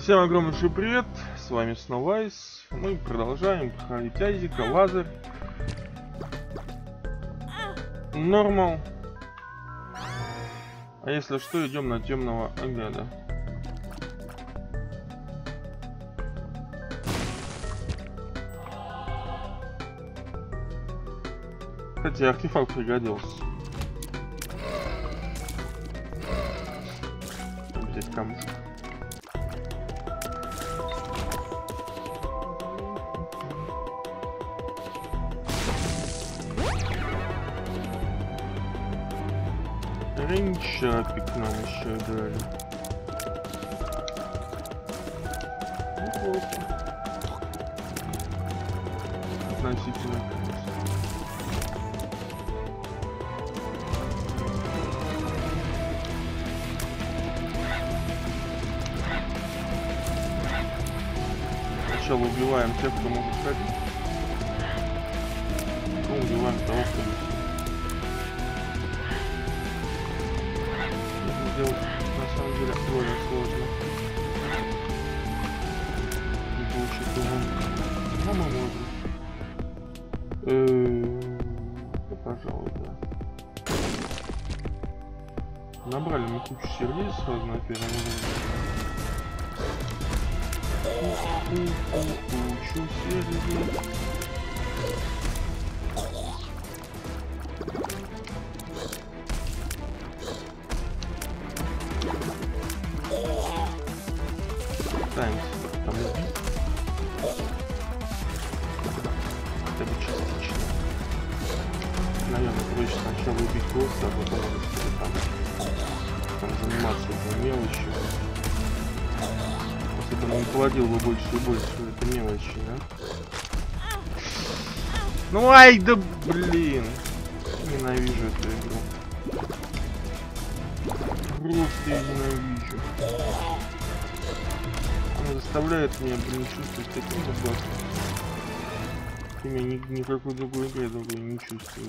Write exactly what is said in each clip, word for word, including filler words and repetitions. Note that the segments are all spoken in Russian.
Всем огромнейший привет, с вами снова Айс. Мы продолжаем проходить Айзека, Лазарь, Нормал. А если что, идем на темного агада. Кстати, артефакт пригодился. Взять камушек. Рейнчапик нам еще дали. Неплохо. Относительно, конечно. Сначала убиваем тех, кто может ходить. Потом убиваем того, кто не сидит. Сделать на самом деле более сложно. Не получить урон. Но мы можем. Да, пожалуй, да. Набрали мы кучу сервис сразу на первом уровне. Кучу сервис. Пытаемся там убить. Хотя бы частично. Наверное, проще сначала убить босса, а потом там, там заниматься этой мелочью. Если бы он не плодил бы больше и больше этой мелочи, да? Ну ай да блин! Ненавижу эту игру. Просто я ненавижу. Она заставляет меня, блин, чувствовать таким ужасным. И меня ни, никакой другой игры другой не чувствую.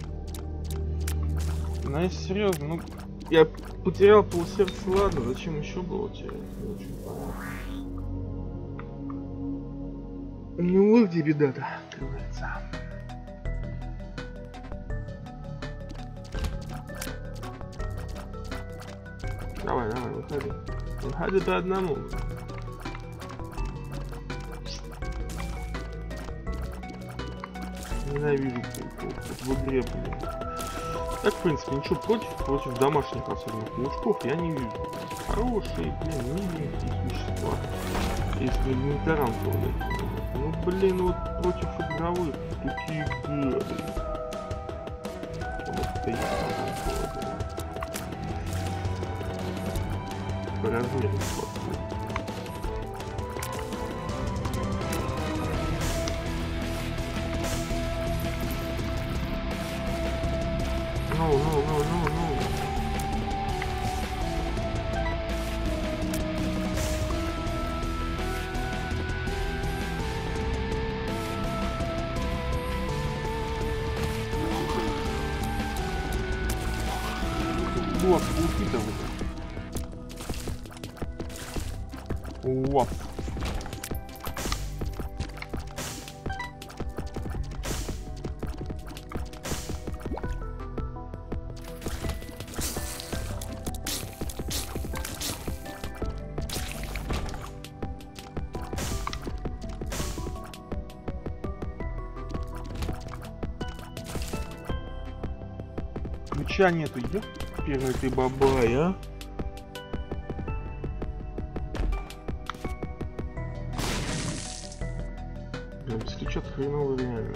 Ну, если серьезно, ну я потерял полсердца, ладно, зачем еще было терять? Не очень понятно. Ну вот где беда-то открывается. Давай, давай, выходи. Выходи по одному. Ненавижу в игре, блин. Так, в принципе, ничего против, против домашних особенно плюшков я не вижу. Хорошие, блин, миленькие существа. Если не тарантулы. Ну, блин, вот против игровых такие гады. Вот это и тарантулы, блин. По размеру плохой. No, no, no, no, no. Уап, улки-то вот. Уап. Ключа нету, я первый ты бабай, а? Блин, без ключа-то хреново реально.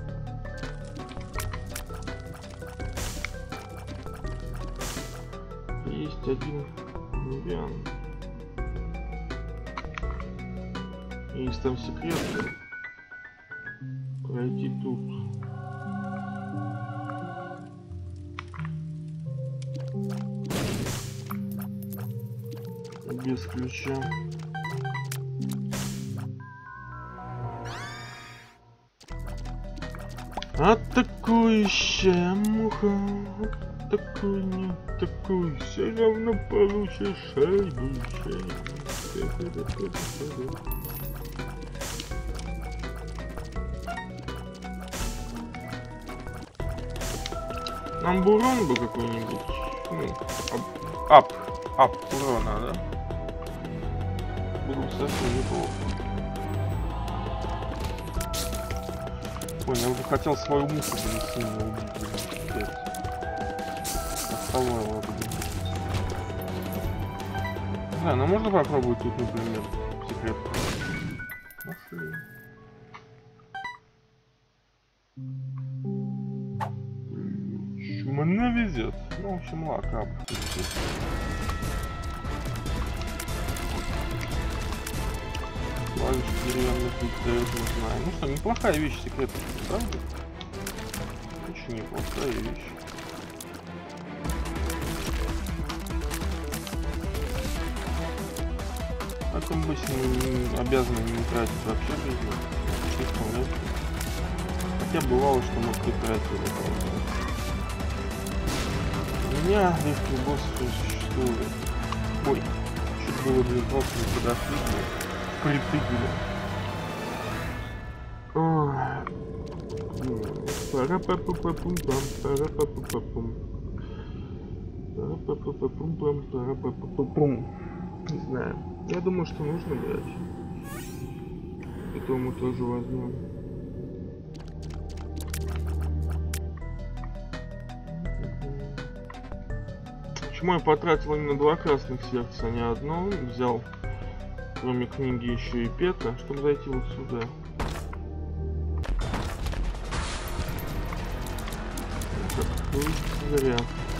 Есть один миллион. Есть там секрет. Пройти тут. Без ключа. Атакующая муха, атакуй, не атакуй, все равно получишь шайбу, шайбу. Нам бы урон бы какой-нибудь. Ну, ап, ап урона, да? Было бы совсем неплохо. Ой, я уже хотел свою муху, блин, сильно убить, блин. Оставил его, блин. Да, ну можно попробовать тут, например, секрет. Нашли. Мне везет. Ну, в общем, лакап. Клавиш деревянных дает, не знаю. Ну что, неплохая вещь секрет, правда? Очень неплохая вещь. Так он бы не обязан не тратить вообще жизнь. Слишком легкий. Хотя бывало, что мы притратили. У меня легкий босс существует. Ой, чуть было, блин, просто не подошли, притыгали. Пара-па-па-па-пум-пам, пара-па-па-па-пум. Пара-па-па-па-пум-пам, пара-па-па-па-пум. Не знаю. Я думаю, что нужно брать. Это мы тоже возьмем. Почему я потратил именно два красных сердца, а не одно? Взял, кроме книги, еще и пета, чтобы зайти вот сюда. Как зря.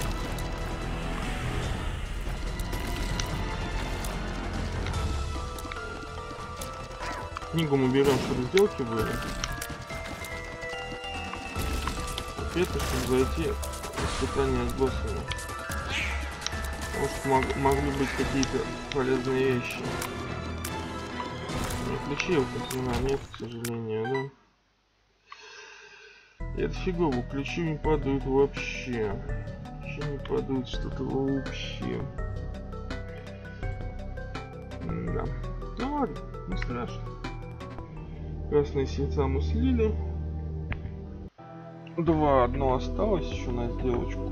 Книгу мы берем, чтобы сделки были. Это, чтобы зайти в испытание с боссами. Потому что мог, могли быть какие-то полезные вещи. Не ключей у Котлина нет, к сожалению, да? И это фигово, ключи не падают вообще. Ключи не падают что-то вообще. Да. Ну ладно, не страшно. Красные сердца мы слили. Два, одно осталось еще на сделочку.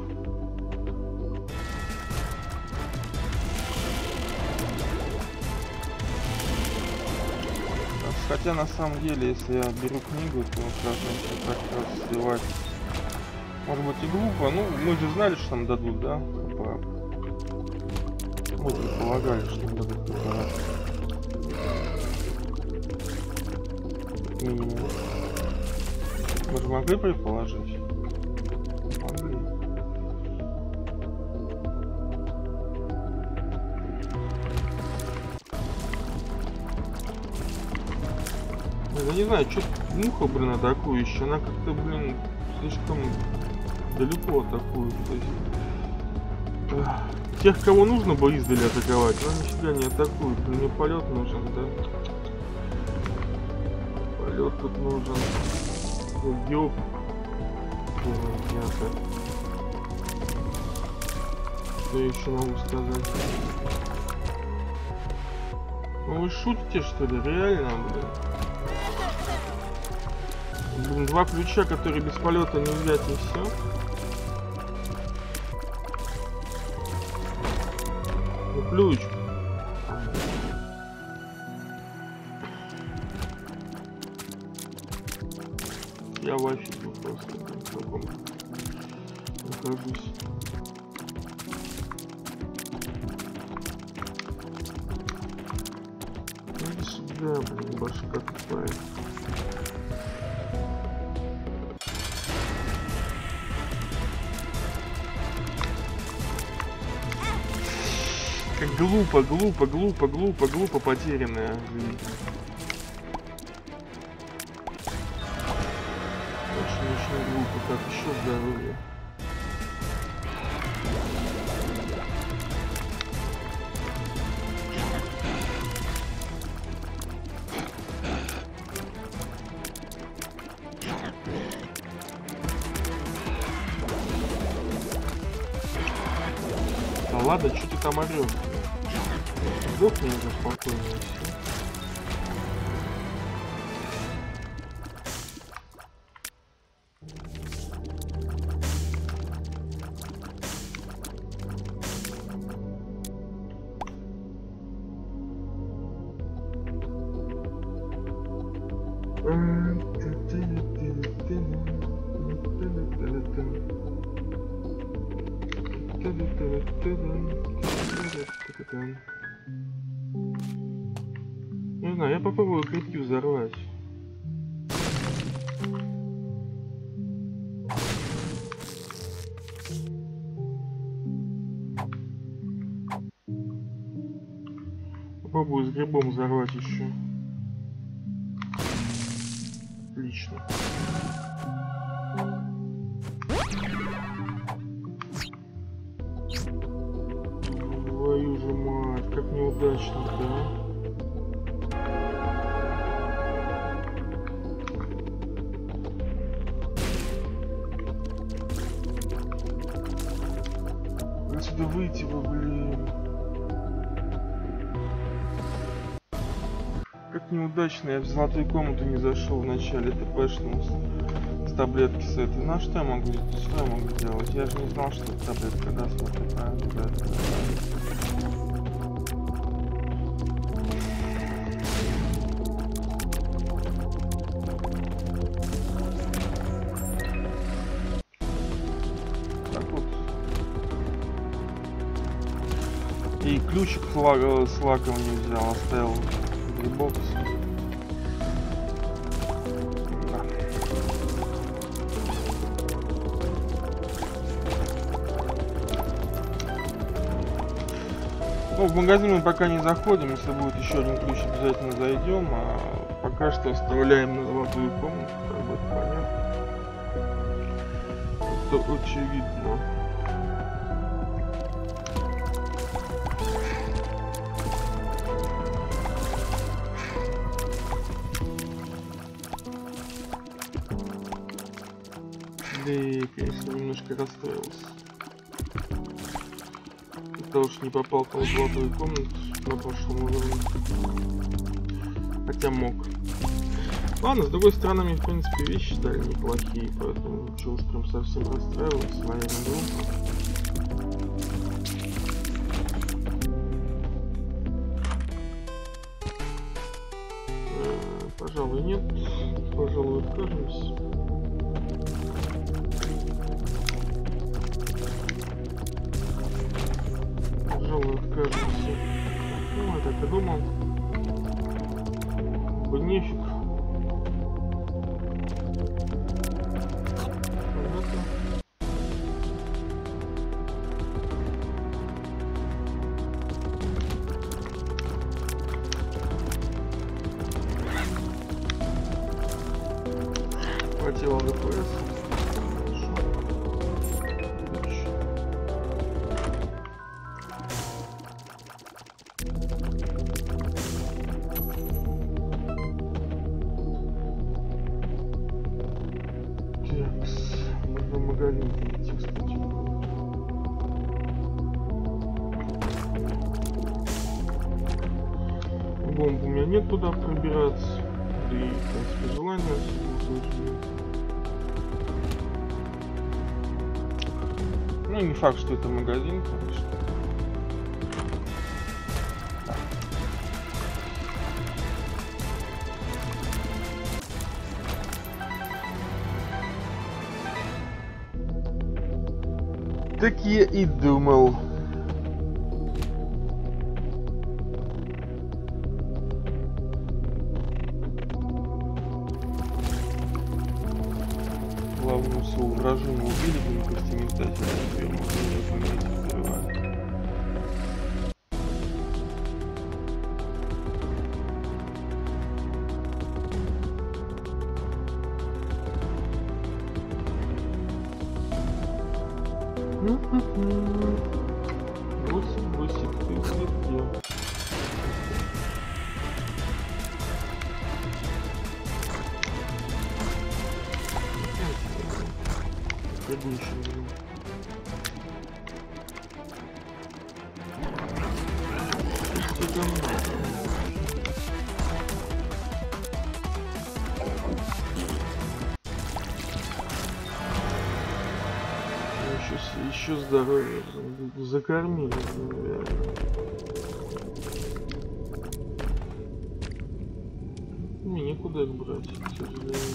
Хотя на самом деле, если я беру книгу, то сразу начну так раз сливать. Может быть и глупо, ну мы же знали, что нам дадут, да? Препарат. Мы же полагали, что нам дадут препарат. Минимум. Мы же могли предположить? Могли. Я не знаю, что муха, блин, атакующая. Она как-то, блин, слишком далеко атакует. То есть, эх, тех, кого нужно бы издали атаковать, но нифига не атакуют. Мне полет нужен, да? Полет тут нужен. Ёп. Что я еще могу сказать? Ну вы шутите, что ли? Реально, блин? Блин, два ключа, которые без полета не взять, и все. Ну, ключ. Я в офиге просто в таком нахожусь. Иди сюда, блин, башка тупая. Как глупо, глупо, глупо, глупо, глупо потерянная жизнь. Очень-очень глупо. Так, еще здоровье. Да ладно, что ты там орешь? сдохни уже спокойно. Не знаю, я попробую крипки взорвать. Попробую с грибом взорвать еще. Отлично. Твою же мать, как неудачно, да? Отсюда выйти бы, блин. Как неудачно, я в золотую комнату не зашел в начале ТПшного с, с таблетки с этой. Ну а что я могу, что я могу делать? Я же не знал, что это таблетка даст вот такая. Да, да, да. И ключик с лаком, с лаком не взял, оставил грибок. Да. Ну, в магазин мы пока не заходим, если будет еще один ключ, обязательно зайдем, а пока что оставляем на золотую комнату, как бы это понятно. Это очевидно. И, конечно, немножко расстроился. Потому что не попал в золотую комнату на прошлом уровне. Хотя мог. Ладно, с другой стороны, мне в принципе вещи дали неплохие, поэтому ничего уж прям совсем расстраиваться, наверное, глупо. Э, пожалуй, нет. Пожалуй, откажемся. Откажемся. Ну, я так и думал. Бы нефиг. Понятно. Хватило ДПС. Бомб у меня нет туда пробираться, да и, в принципе, желания особо. Ну, не факт, что это магазин, конечно. Так я и думал. Главную своего вражину убили, бы пусть не стать, а я могу не поменять взрывать. Восемь, восемь, ты где? Предыдущий. слишком много. Еще, еще здоровье закормили, наверное. Мне некуда их брать, к сожалению.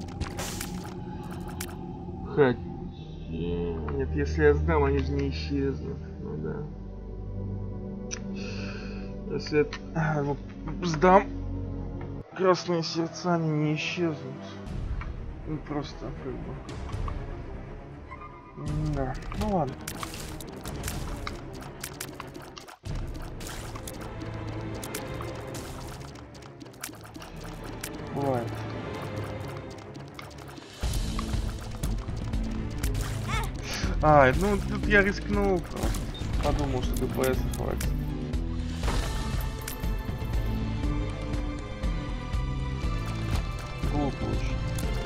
Хотя... Нет, если я сдам, они же не исчезнут. Ну да. Если я а, вот, сдам, красные сердца, они не исчезнут. Ну просто как бы... Да, ну ладно. Бывает. А, ну тут я рискнул просто. Подумал, что ДПС хватит. Глупо очень.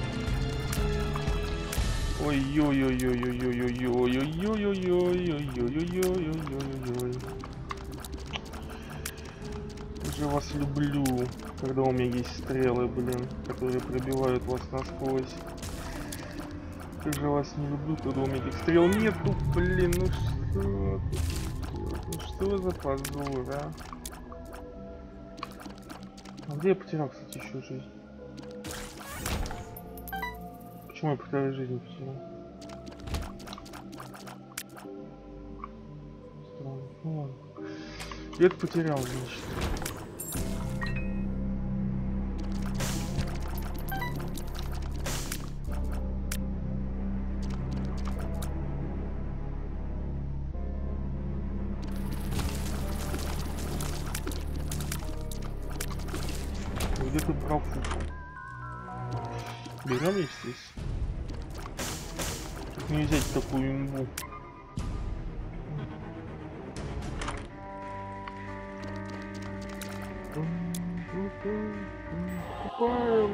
Ой-ой-ой-ой-ой-ой-ой-ой-ой-ой-ой-ой-ой-ой-ой-ой-ой-ой-ой. Я же вас люблю, когда у меня есть стрелы, блин, которые пробивают вас насквозь. Как же вас не люблю, когда у меня этих стрел нету, блин, ну что, ну что за позор, а? А где я потерял, кстати, еще жизнь? Почему я по второй жизни потерял? Странно, ну ладно. Я это потерял, значит. Где-то профукал. Берем, естественно. Тут не взять такую имбу. Покупаем.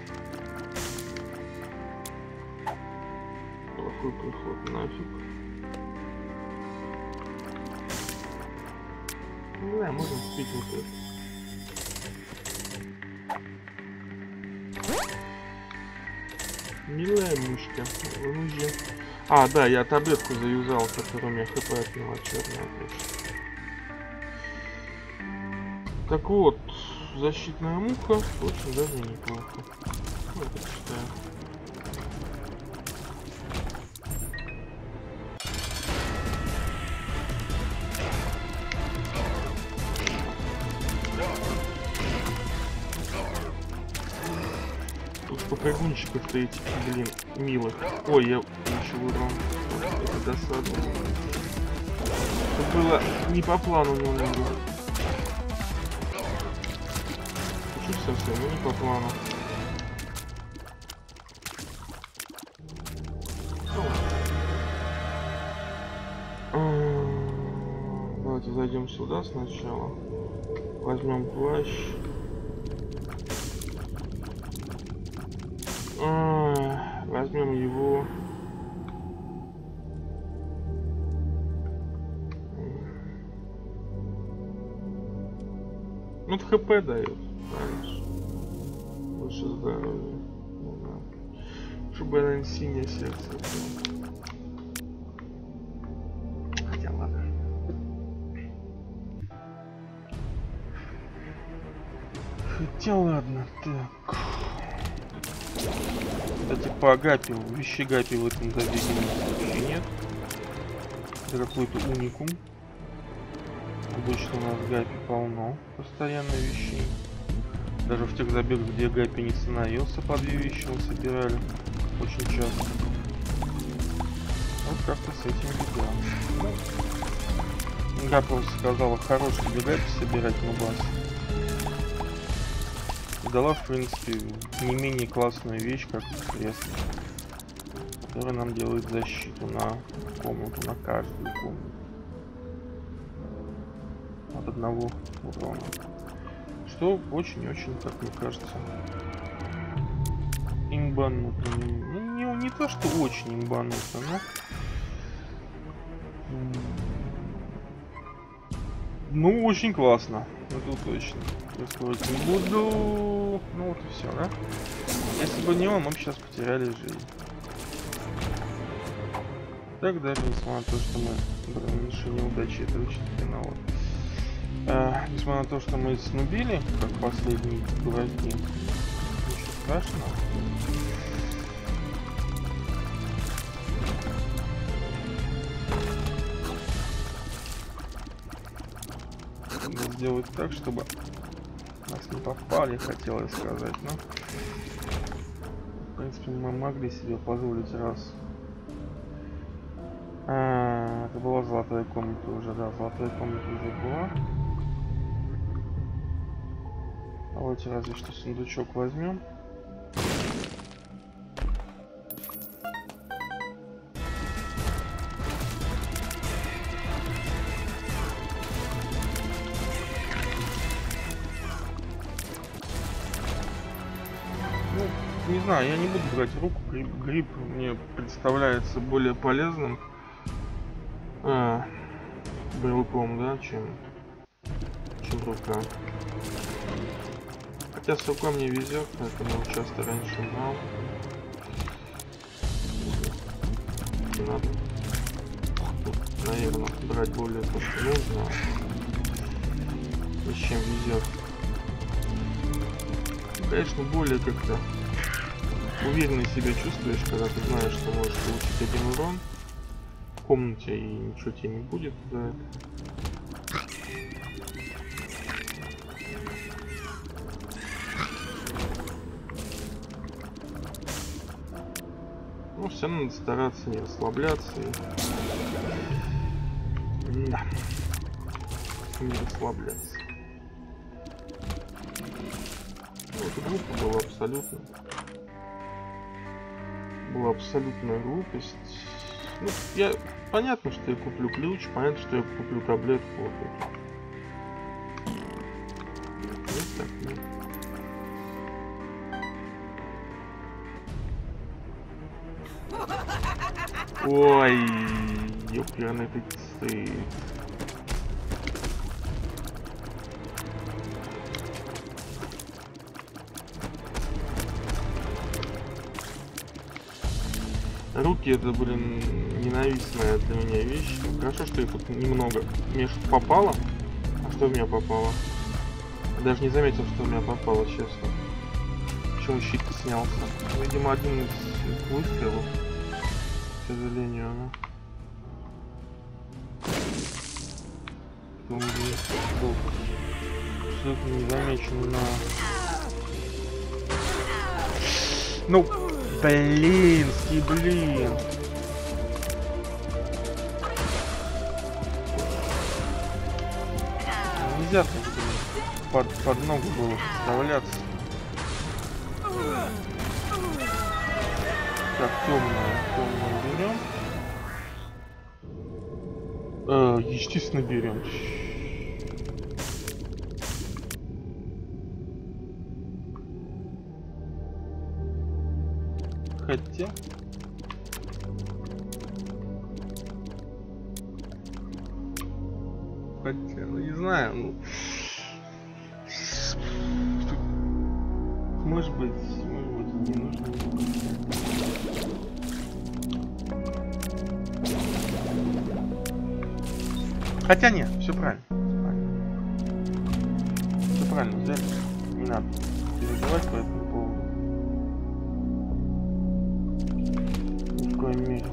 Плохой приход, нафиг. Ну да, можем купить вот это. Милая мышка. Он уже... А, да, я таблетку заюзал, которая у меня хп отняла, черная. Так вот, защитная муха очень даже неплохо. Ну, это читаю. Попрыгунчиков-то этих, блин, милых. Ой, я получил урон. Это досадно. Это было не по плану немного. Чуть совсем, но не по плану. Давайте зайдем сюда сначала. Возьмем плащ. Возьмем его. Ну, это хп дает. Больше здоровья. Ну, да. Чтобы, наверное, синее сердце было. Хотя ладно. Хотя ладно, так. Кстати, по агапе, вещи гапи в этом забеге вообще нет. Это какой-то уникум. Обычно у нас гапи полно постоянно вещей. Даже в тех забегах, где гапи не становился, по две вещи мы собирали. Очень часто. Вот как-то с этим беда. Гапа сказала, хорош тебе гапи собирать, но бас. Дала, в принципе, не менее классную вещь, как крест, которая нам делает защиту на комнату, на каждую комнату. От одного урона. Что очень-очень, как мне кажется, имбануто. Ну, не, не то, что очень имбануто, но... Ну, очень классно. Ну тут точно. Рисковать не буду. Ну вот и все, да? Если бы не он, мы бы сейчас потеряли жизнь. Так, даже несмотря на то, что мы большие неудачи, это очень хреново. А, несмотря на то, что мы снубили, как последние дураки, ничего страшного. Надо сделать так, чтобы нас не попали, хотелось сказать, но в принципе мы могли себе позволить раз. А, это была золотая комната уже, да, золотая комната уже была. Давайте разве что сундучок возьмем. Ну, не знаю, я не буду брать руку. Гриб, гриб мне представляется более полезным а, брелком, да, чем, чем рука. Хотя с рукой мне везет, поэтому часто раньше брал. Не надо. Тут, наверное, брать более то, что нужно. И с чем везет. Конечно, более как-то уверенно себя чувствуешь, когда ты знаешь, что можешь получить один урон в комнате и ничего тебе не будет за это. Но все равно надо стараться не расслабляться и... Да. Не расслабляться. Вот глупо было абсолютно. Была абсолютная глупость. Ну, я... Понятно, что я куплю ключ, понятно, что я куплю таблетку. Вот эту. Нет, так, нет. Ой, ёперный ты стыд. Руки это, блин, ненавистная для меня вещь. Хорошо, что их тут немного. Мне что-то попало. А что в меня попало? Даже не заметил, что в меня попало, честно. Почему щит снялся? Видимо, один из выстрелов. К сожалению, она. Он был абсолютно не замечен на... Ну, блин, ски, блин. Нельзя под, под ногу было вставляться. Так, темную, темную берем. Э, естественно, берем. Хотя... Хотя, ну не знаю, ну... Может быть, может быть, не нужно. Хотя нет, все правильно. Все правильно, взяли. Не надо переживать по этому поводу. Ни в коем мере.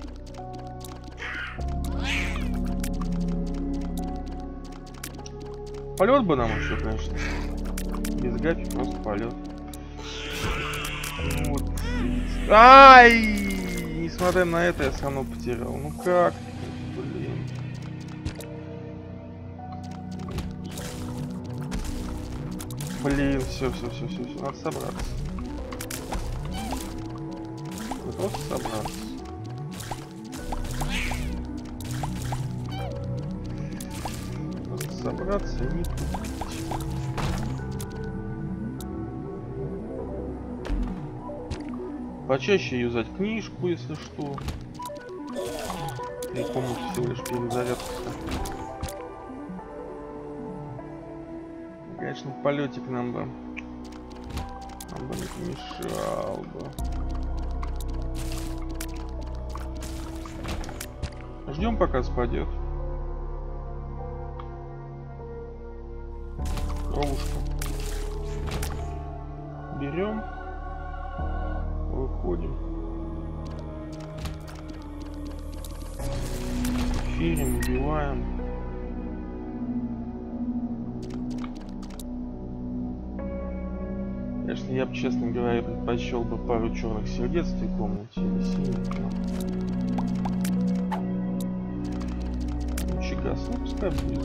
Полет бы нам еще, конечно. Без гафи, просто полет. Вот. Ай! Несмотря на это, я все равно потерял. Ну как? Блин. Блин, все, все, все, все, все. Надо собраться. Надо просто собраться. Просто собраться и не тупить. Почаще юзать книжку, если что. И помню всего лишь перезарядку. Конечно, полетик нам бы, нам бы не помешал бы. Ждем, пока спадет. Кровушка. Берем. Выходим. Ферим, убиваем. Конечно, я бы, честно говоря, предпочел бы пару черных сердец в этой комнате или синих. Ну, чекас, ну пускай будет.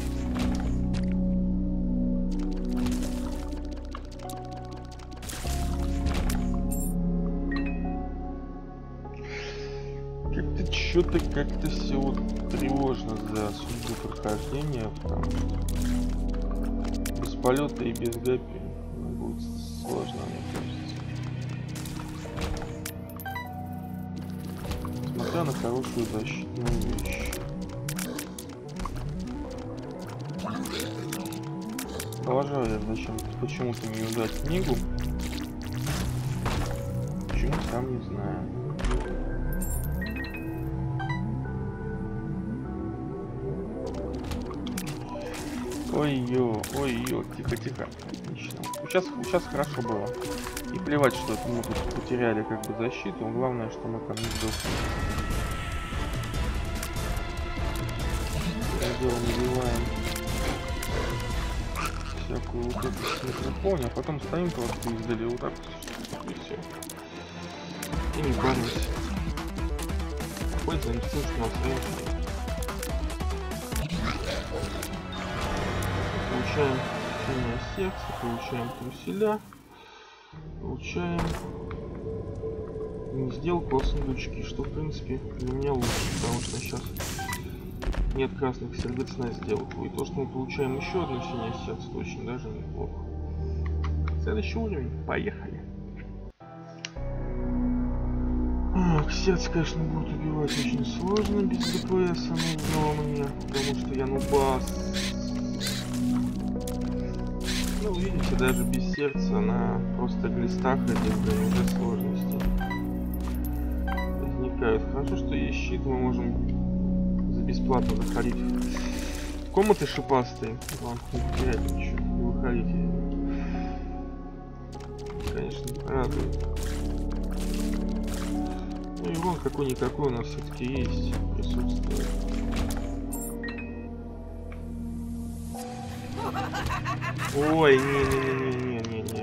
Как-то что-то как-то все вот тревожно за судьбу прохождения, потому что без полета и без гапи будет сложно, мне кажется. Несмотря на хорошую защитную вещь. Продолжаю я зачем почему-то не юзать книгу. Почему, сам не знаю. Ой-ё, ой-ё, тихо-тихо. Отлично. Сейчас, сейчас хорошо было. И плевать, что мы тут потеряли как бы защиту. Главное, что мы там не сдохли. Делаем, убиваем всякую вот эту микрофон, а потом стоим просто издали вот так и все. И не паримся. Пользуемся тем, что у нас время. Получаем течение сердца, получаем труселя, получаем сделку от сундучки, что в принципе для меня лучше, потому что сейчас нет красных сердец на сделку. И то, что мы получаем еще одно синее сердце, то очень даже неплохо. Следующий уровень, поехали. Так, сердце, конечно, будет убивать очень сложно без ДПС, нужно мне, потому что я нубас. Ну, видите, даже без сердца на просто глистах этих уже сложности возникают. Хорошо, что есть щит, мы можем за бесплатно заходить в комнаты шипастые. Вам не потерять ничего, не выходите. Конечно, радует. Ну и вон какой-никакой у нас все-таки есть, присутствует. Ой, не-не-не-не-не-не.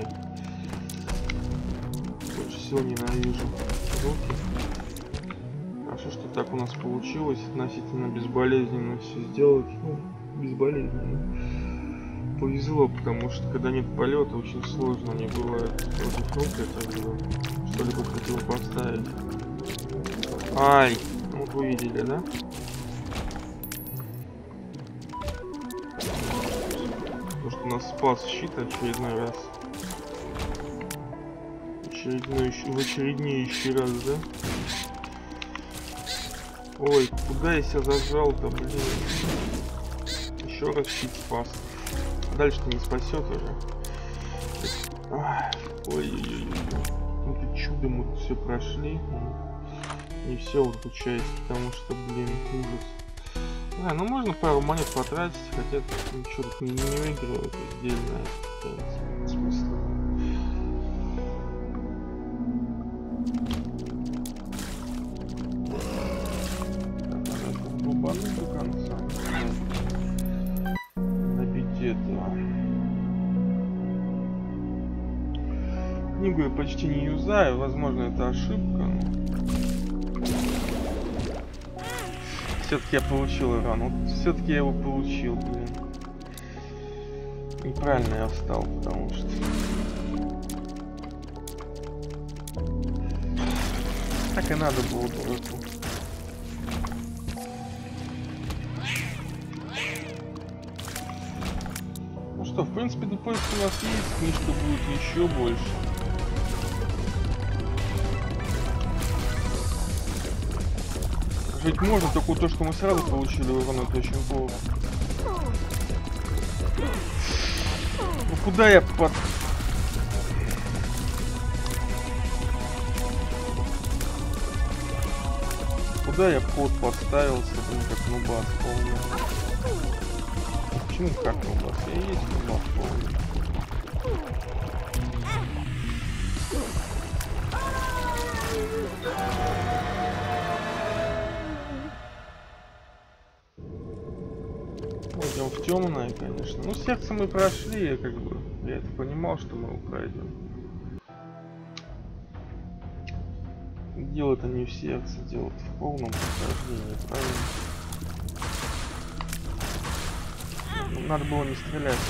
Больше всего ненавижу звуки. Хорошо, что так у нас получилось относительно безболезненно все сделать. Ну, безболезненно. Повезло, потому что когда нет полета, очень сложно мне бывает против рук это что-либо противопоставить. Ай! Ну, вот вы видели, да? Нас спас щит очередной раз. Очередной, в очереднейший раз, да? Ой, куда я себя зажал-то, блин? Еще раз щит спас. Дальше-то не спасет уже. Ой-ой-ой. Каким-то чудом мы тут все прошли. Не все вот эту часть, потому что, блин, ужас. Да, ну можно пару монет потратить, хотя ничего тут не, не выигрываю, это отдельно, в принципе, смысл. Так, надо долбануть до конца. Набить этого. Книгу я почти не юзаю, возможно это ошибка, но... Все-таки я получил урон. Вот все-таки я его получил, блин. Неправильно я встал, потому что... Так и надо было дураку. Ну что, в принципе, ДПС у нас есть, книжка будет еще больше. Жить можно, только то, что мы сразу получили урон, это очень плохо. Куда я под... Куда я под подставился, блин, как нубас полный. Почему как нубас? Я и есть нубас полный. Идем в темное, конечно. Ну, сердце мы прошли, я как бы. Я это понимал, что мы его пройдем. Дело-то не в сердце, дело в полном прохождении, правильно? Ну, надо было не стрелять,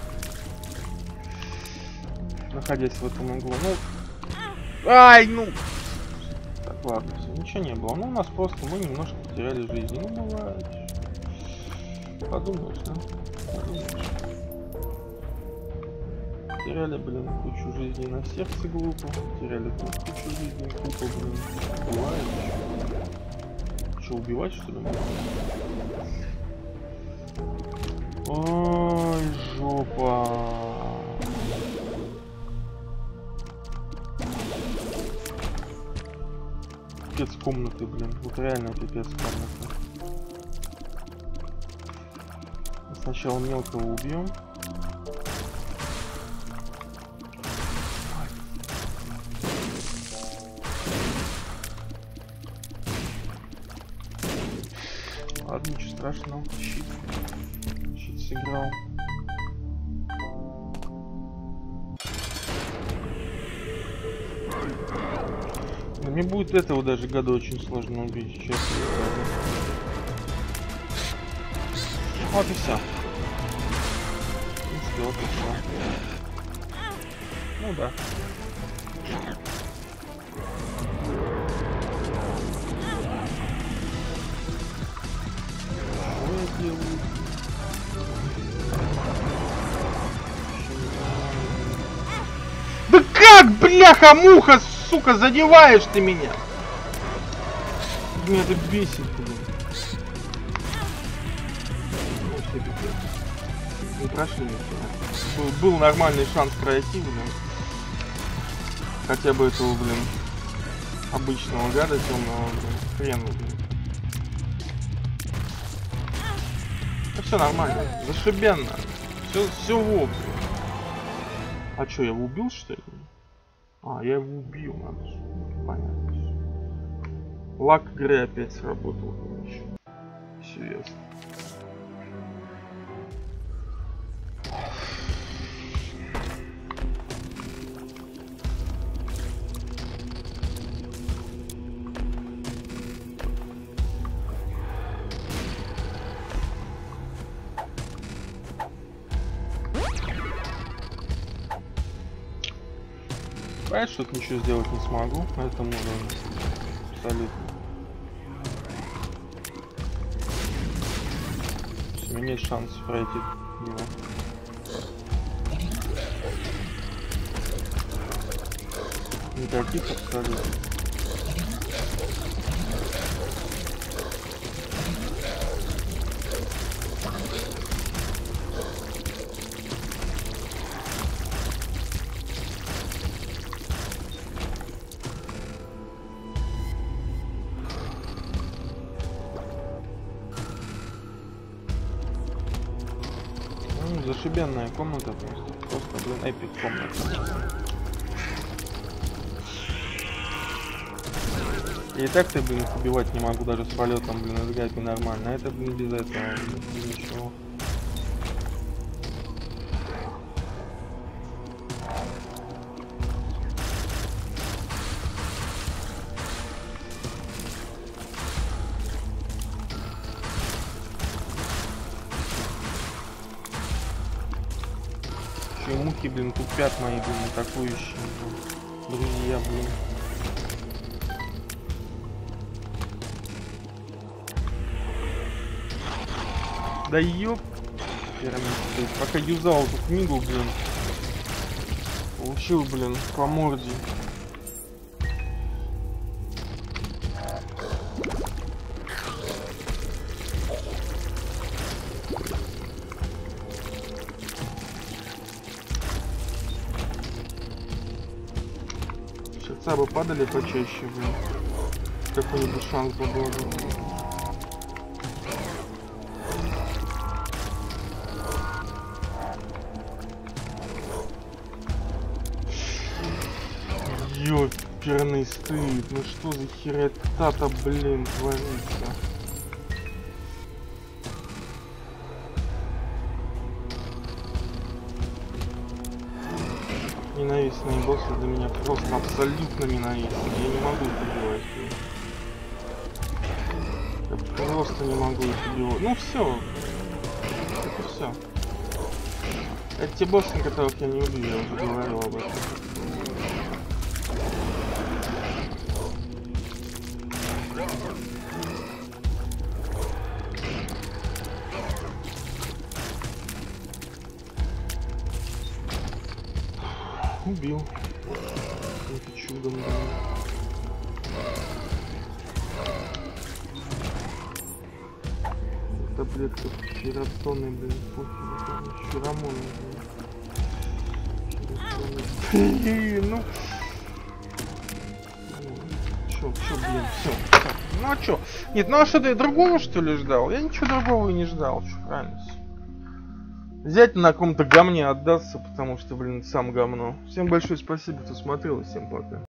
находясь в этом углу. Ну, ай, ну. Так, ладно, все, ничего не было. Ну, у нас просто мы немножко потеряли жизни. Ну, бывает. Подумаешь, да? Подумаешь. Теряли, блин, кучу жизней на сердце глупо. Теряли тут кучу жизней глупо, блин. Бывает. Че, убивать, что ли? Ой, жопа. Пипец комнаты, блин. Вот реально пипец комнаты. Сначала мелкого убьем. Ладно, ничего страшного. Щит. Щит сыграл. Но мне будет этого даже года очень сложно убить, честно говоря. Вот и все. В принципе, вот и все. Ну да. Что я делаю? Да как, бляха-муха, сука, задеваешь ты меня? Меня это бесит, блин. Не прошли. Был, был нормальный шанс пройти, блин. Хотя бы этого, блин, обычного гада темного, блин. Хрена, блин. Да все нормально. Зашибенно. Все, все в общем. А что, я его убил, что ли? А, я его убил, надо же. Понятно. Лак игры опять сработал, короче. Все ясно. Понимаешь, что ничего сделать не смогу на этом уровне. Абсолютно. У меня есть шанс пройти его. Никаких абсолютно. Зашибенная комната просто. Просто, блин, эпик комната. И так ты, блин, их убивать не могу даже с полетом, блин, из гайки нормально. А это, блин, без этого, блин, без ничего. Мухи, блин, тупят мои, блин, атакующие. Друзья, блин. Да ёп. Пока юзал эту книгу, блин. Получил, блин, по морде. сердца бы падали почаще, блин. Какой-нибудь шанс бы был. Ёперный стыд, ну что за херета-то, блин, творится? Ненавистные боссы для меня просто абсолютно ненавистные. Я не могу их убивать. Я просто не могу их убивать. Ну все. Это все. Это те боссы, которых я не убил, я уже говорил об этом. Убил. Это чудом, да. Таблетка ферротоны, блин, пофиг, феромоны, блин. Блин, ну... Чё, чё, блин, всё. Ну а чё? Нет, ну а что ты другого что ли ждал? Я ничего другого и не ждал, чё, правильно. Взять на каком-то говне отдаться, потому что, блин, сам говно. Всем большое спасибо, кто смотрел, и всем пока.